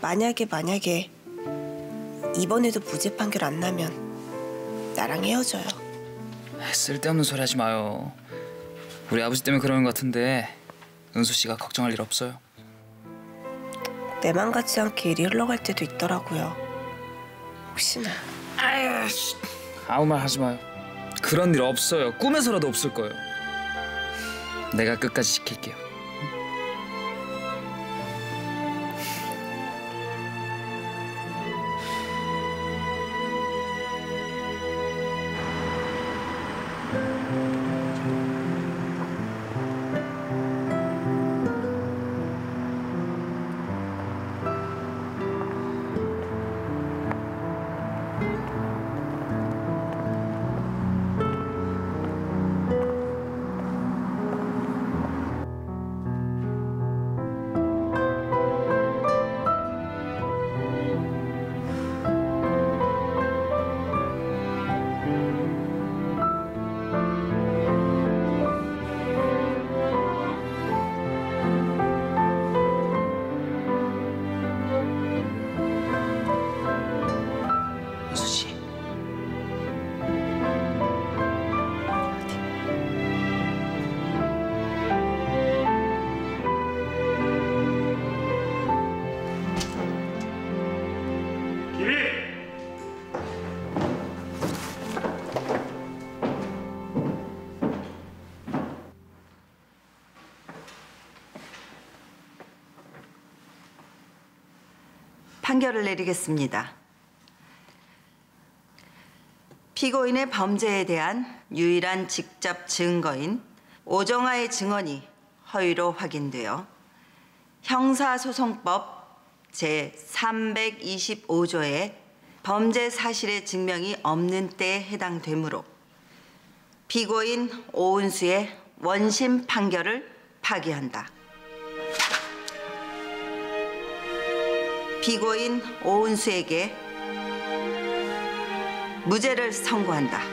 만약에 이번에도 무죄 판결 안 나면 나랑 헤어져요. 쓸데없는 소리 하지 마요. 우리 아버지 때문에 그러는 것 같은데 은수 씨가 걱정할 일 없어요. 내 맘 같지 않게 일이 흘러갈 때도 있더라고요. 혹시나. 아유, 아무 말 하지 마요. 그런 일 없어요. 꿈에서라도 없을 거예요. 내가 끝까지 지킬게요. 은수 씨. 판결을 내리겠습니다. 피고인의 범죄에 대한 유일한 직접 증거인 오정아의 증언이 허위로 확인되어 형사소송법 제325조의 범죄 사실의 증명이 없는 때에 해당되므로 피고인 오은수의 원심 판결을 파기한다. 피고인 오은수에게 무죄를 선고한다.